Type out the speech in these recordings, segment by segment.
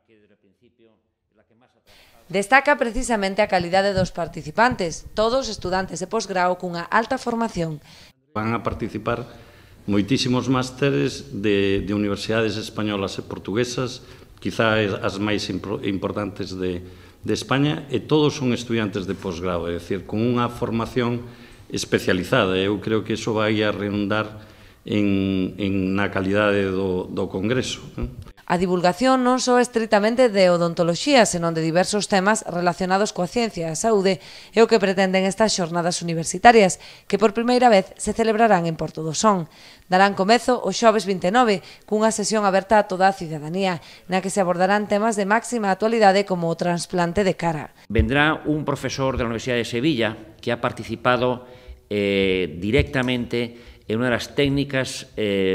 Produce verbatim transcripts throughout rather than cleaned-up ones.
Destaca precisamente a calidade dos participantes, todos estudantes de posgrao cunha alta formación. Van a participar moitísimos másteres de, de universidades españolas e portuguesas, quizá as máis importantes de, de España, e todos son estudiantes de posgrao, é dicir, con unha formación especializada. Eu creo que iso vai a redundar en, en na calidade do, do congreso. A divulgación non só estritamente de odontoloxía, senón de diversos temas relacionados coa ciencia e a saúde é o que pretenden estas xornadas universitarias, que por primeira vez se celebrarán en Porto do Son. Darán comezo o xoves vinte e nove, cunha sesión aberta a toda a cidadanía, na que se abordarán temas de máxima actualidade como o trasplante de cara. Vendrá un profesor de la Universidad de Sevilla que ha participado eh, directamente en una de las técnicas eh,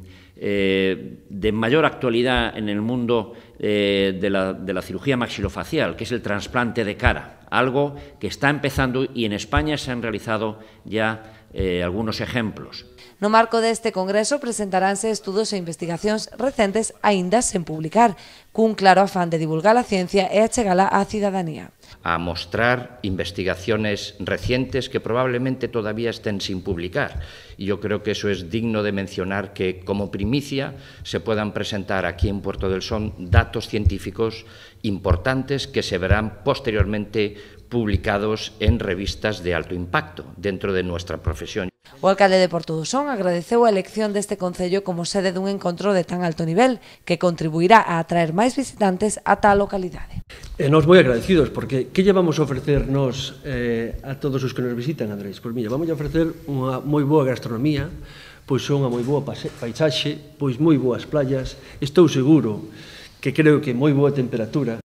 Eh, de mayor actualidad en el mundo eh, de, la, de la cirugía maxilofacial, que es el trasplante de cara, algo que está empezando y en España se han realizado ya eh, algunos ejemplos. No marco deste congreso presentaránse estudos e investigacións recentes aínda sen publicar, cun claro afán de divulgar a ciencia e achegala á cidadanía. A mostrar investigaciones recientes que probablemente todavía estén sin publicar. Y yo creo que eso es digno de mencionar, que como primicia se puedan presentar aquí en Puerto del Son datos científicos importantes que se verán posteriormente publicados en revistas de alto impacto dentro de nuestra profesión. O alcalde de Porto do Son agradeceu a elección deste concello como sede dun encontro de tan alto nivel que contribuirá a atraer máis visitantes a tal localidade. E nos moi agradecidos, porque que lle vamos a ofrecer nos eh, a todos os que nos visitan, Andrés? Pois mira, vamos a ofrecer unha moi boa gastronomía, pois unha moi boa paisaxe, pois moi boas playas, estou seguro que creo que moi boa temperatura.